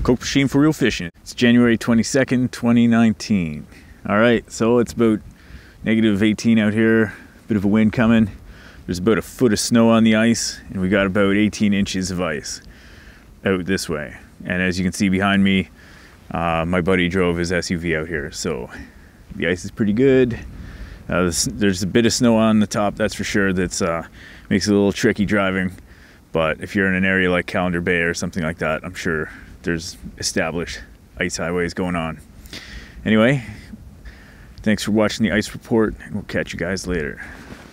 Coke Machine for Real Fishing. It's January 22nd, 2019. Alright, so it's about negative 18 out here. Bit of a wind coming. There's about a foot of snow on the ice, and we got about 18 inches of ice out this way. And as you can see behind me, my buddy drove his SUV out here, so the ice is pretty good. There's a bit of snow on the top, that's for sure. That's makes it a little tricky driving. But if you're in an area like Calendar Bay or something like that, I'm sure there's established ice highways going on. Anyway, thanks for watching the ice report, and we'll catch you guys later.